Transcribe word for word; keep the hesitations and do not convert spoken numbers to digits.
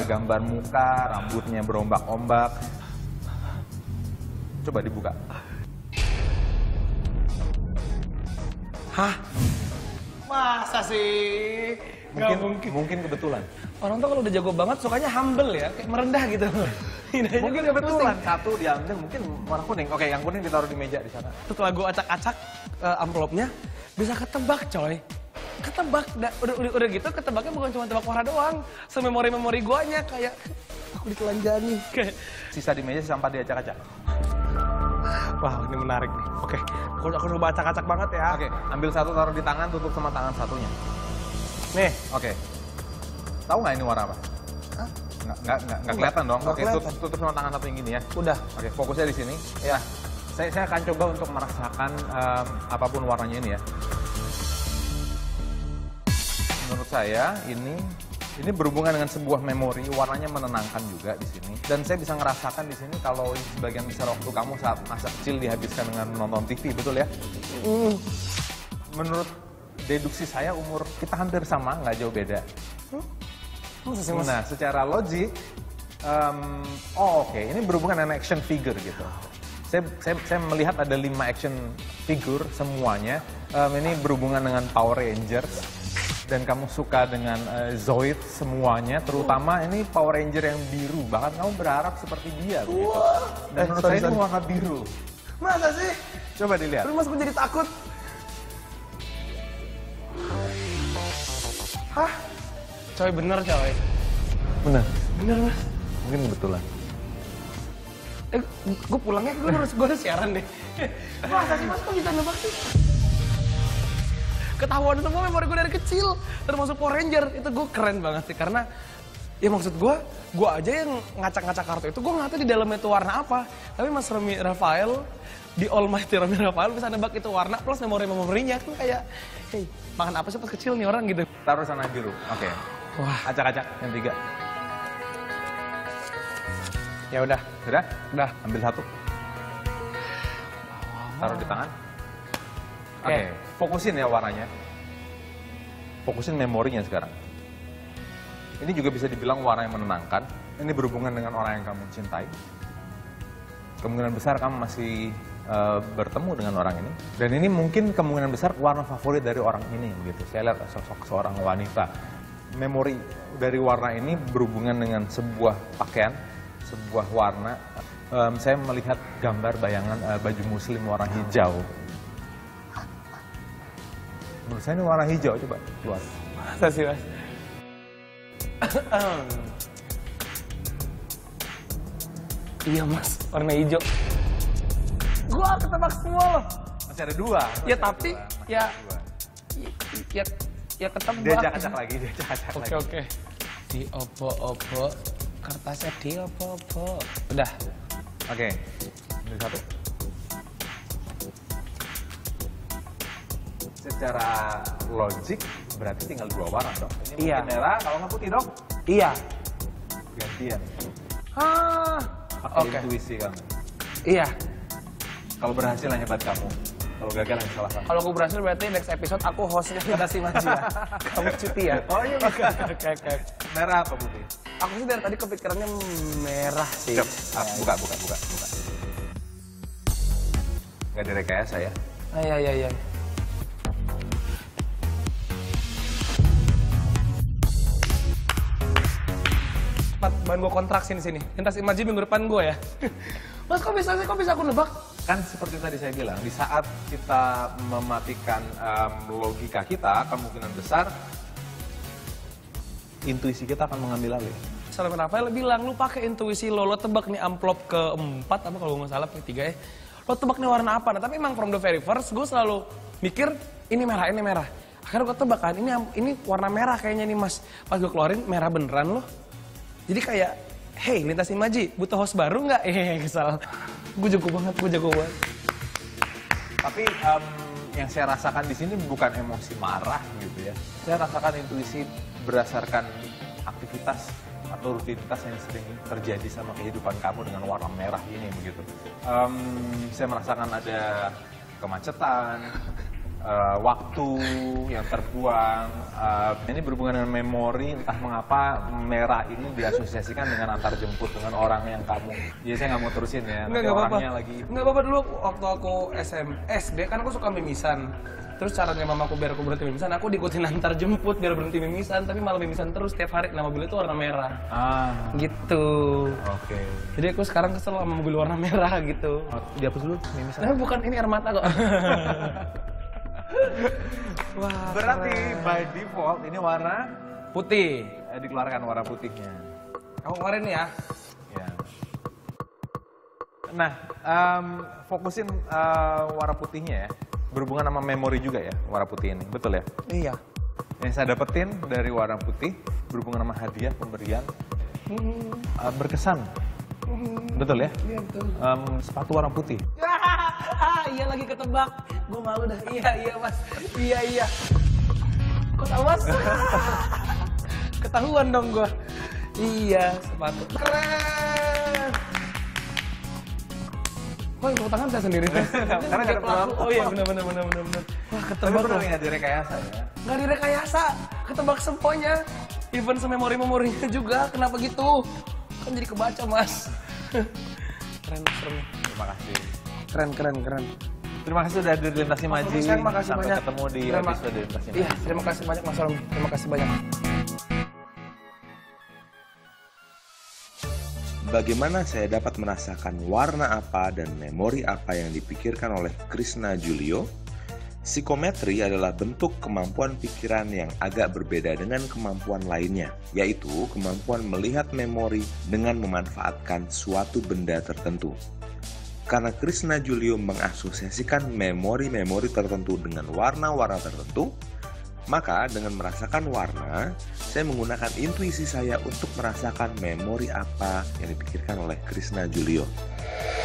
gambar muka, rambutnya berombak-ombak. Coba dibuka. Hah? Masa sih? Mungkin, mungkin. mungkin kebetulan. Orang tuh kalau udah jago banget sukanya humble ya, kayak merendah gitu. Mungkin kebetulan. Satu diambil, mungkin warna kuning. Oke, yang kuning ditaruh di meja di sana. Setelah gue acak-acak uh, amplopnya, bisa ketebak coy. Ketebak, udah, udah, udah, udah gitu ketebaknya bukan cuma tebak warna doang. Sememori-memori guanya kayak, aku ditelanjangi. Kayak sisa di meja, sisa empat diacak-acak. Wah, ini menarik nih. Oke, aku, aku coba acak-acak banget ya. Oke, ambil satu taruh di tangan, tutup sama tangan satunya. Nih, oke. Tahu nggak ini warna apa? Hah? Nggak, nggak, nggak, nggak kelihatan dong. Nggak Oke, kelihatan. tutup, tutup sama tangan satu yang gini ya. Udah. Oke, fokusnya di sini. Ya, saya, saya akan coba untuk merasakan um, apapun warnanya ini ya. Menurut saya ini ini berhubungan dengan sebuah memori, warnanya menenangkan juga di sini. Dan saya bisa ngerasakan di sini kalau sebagian besar waktu kamu saat masa kecil dihabiskan dengan menonton T V, betul ya? Mm. Menurut deduksi saya umur kita hampir sama, nggak jauh beda. Hmm? Nah, secara logik, um, oh oke, okay. Ini berhubungan dengan action figure gitu. Saya, saya, saya melihat ada lima action figure semuanya. Um, ini berhubungan dengan Power Rangers. Dan kamu suka dengan uh, Zoid semuanya, terutama ini Power Ranger yang biru. Bahkan kamu berharap seperti dia begitu. Dan eh, menurut sorry, saya sorry. ini warna biru. Masa sih? Coba dilihat. Terus mas, gue jadi takut. Hah? Coy, bener coy. Bener? Bener mas. Mungkin kebetulan. Eh, gue pulangnya, gue harus, gue harus siaran deh. Masa sih mas, kok bisa nebak sih? Ketahuan semua memori gue dari kecil, termasuk Power Ranger. Itu gue keren banget sih, karena ya maksud gue, gue aja yang ngacak-ngacak kartu itu, gue nggak tahu di dalamnya itu warna apa. Tapi Mas Romi Rafael, di Almighty Romi Rafael bisa nebak itu warna, plus memori-memorinya. Kan kayak, hey, makan apa sih pas kecil nih orang gitu. Taruh sana biru, oke. Okay. Wah, acak-acak yang tiga. Ya udah, sudah? Udah. Ambil satu. Taruh di tangan. Oke, okay. Fokusin ya warnanya. Fokusin memorinya sekarang. Ini juga bisa dibilang warna yang menenangkan. Ini berhubungan dengan orang yang kamu cintai. Kemungkinan besar kamu masih uh, bertemu dengan orang ini. Dan ini mungkin kemungkinan besar warna favorit dari orang ini. Gitu. Saya lihat sosok seorang wanita. Memori dari warna ini berhubungan dengan sebuah pakaian, sebuah warna. Um, saya melihat gambar bayangan uh, baju muslim warna hijau. Menurut saya ini warna hijau, coba keluar. Masa sih mas? Iya mas, warna hijau. Gua ketebak semua loh. Masih ada dua. Ya tapi, dua. ya, dua. ya, ya ketebak. Dia acak-acak lagi, dia acak-acak lagi. Oke oke. Di opo-opo, kertasnya di opo-opo. Udah. Oke, ini satu. Secara logik berarti tinggal dua warna dong. Ini iya. Merah, kalau nggak putih dong? Iya. Gantian. Ah. Pakai Oke. intuisi kamu. Iya. Kalau berhasil hebat kamu. Kalau gagal yang salah kamu. Kalau aku berhasil berarti next episode aku hostnya ada si Maji ya. Kamu cuti ya? Oh iya oke oke oke. Merah apa putih? Aku sih dari tadi kepikirannya merah sih. Cep. Ah, buka buka buka buka. Nggak direkayasa ya? Ah, iya iya iya. Bahan gue kontrak sini sini. Lintas Imaji minggu depan gue ya. Mas kok bisa sih? Kok bisa aku nebak? Kan seperti tadi saya bilang, di saat kita mematikan um, logika kita, kemungkinan besar intuisi kita akan mengambil alih. Salam Rafael bilang, lu pakai intuisi lo, lo tebak nih amplop keempat, apa kalau nggak salah ketiga ya. Lo tebak nih warna apa? Nah, tapi emang from the very first, gue selalu mikir, ini merah, ini merah. Akhirnya gue tebak kan, ini, ini warna merah kayaknya nih mas. Pas gue keluarin, merah beneran loh. Jadi kayak, hey Lintas Imaji, butuh host baru nggak? Eh, kesal. Gue jago banget, gue jago banget. Tapi um, yang saya rasakan di sini bukan emosi marah gitu ya. Saya rasakan intuisi berdasarkan aktivitas atau rutinitas yang sering terjadi sama kehidupan kamu dengan warna merah ini begitu. Um, saya merasakan ada kemacetan, uh, waktu yang terbuang. Uh, ini berhubungan dengan memori, entah mengapa merah ini diasosiasikan dengan antar jemput dengan orang yang kamu. Ya saya nggak mau terusin ya. Nggak, nggak apa-apa. Lagi... Nggak apa-apa dulu waktu aku S M S D kan aku suka mimisan. Terus caranya mamaku biar aku berhenti mimisan, aku diikutin antar jemput biar berhenti mimisan, tapi malah mimisan terus setiap hari. Nah mobil itu warna merah. Ah. Gitu. Oke. Okay. Jadi aku sekarang kesel sama mobil warna merah gitu. Oh, dihapus dulu mimisan. Tapi bukan, ini air mata kok. Wah, berarti keren. By default ini warna putih. Eh, dikeluarkan warna putihnya. Aku keluarin ya. Ya. Nah, um, fokusin uh, warna putihnya ya. Berhubungan sama memori juga ya, warna putih ini, betul ya? Iya. Yang saya dapetin dari warna putih berhubungan sama hadiah pemberian hmm. uh, berkesan, hmm. betul ya? Iya betul. Um, sepatu warna putih. Ah, iya lagi ketebak, gue malu dah. Iya iya mas, iya iya. Kok tahu mas? Ketahuan dong gue. Iya sepatu. Keren. Kok tepuk tangan saya sendiri? Karena gak pelaku. Oh iya benar benar benar benar benar. Wah ketebak loh. Nggak direkayasa ya? Nggak direkayasa, ketebak semponya. Even sememori-memorinya juga. Kenapa gitu? Kan jadi kebaca mas. Keren keren. Terima kasih. Keren keren keren. Terima kasih sudah hadir di Lintasi Maji. Terima kasih Sampai banyak. ketemu di terima, episode Lintasi Maji. Iya terima kasih banyak Mas Rom. Terima kasih banyak. Bagaimana saya dapat merasakan warna apa dan memori apa yang dipikirkan oleh Krishna Julio? Psikometri adalah bentuk kemampuan pikiran yang agak berbeda dengan kemampuan lainnya, yaitu kemampuan melihat memori dengan memanfaatkan suatu benda tertentu. Karena Krishna Julio mengasosiasikan memori-memori tertentu dengan warna-warna tertentu, maka dengan merasakan warna, saya menggunakan intuisi saya untuk merasakan memori apa yang dipikirkan oleh Krishna Julio.